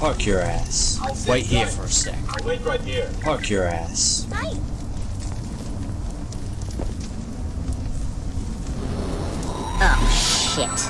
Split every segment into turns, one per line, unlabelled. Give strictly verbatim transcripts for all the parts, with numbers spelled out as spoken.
Park your ass. Wait here for a sec.
I'll wait right here.
Park your ass.
Fine. Oh, shit.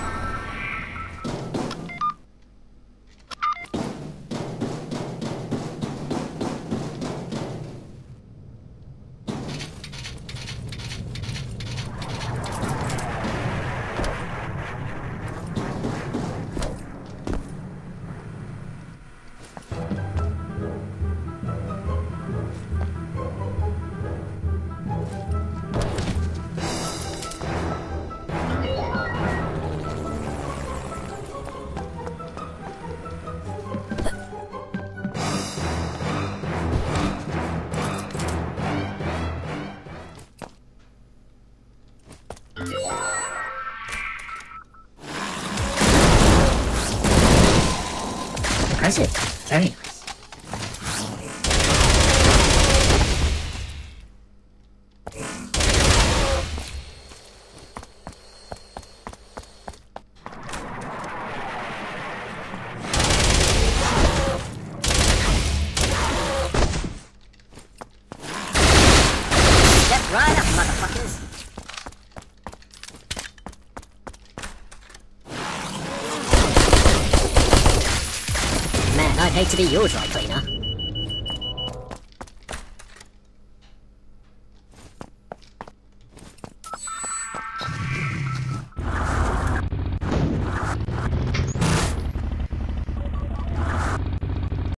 Impressive. Very nice. Step right up, motherfuckers. Man, I'd hate to be your dry cleaner.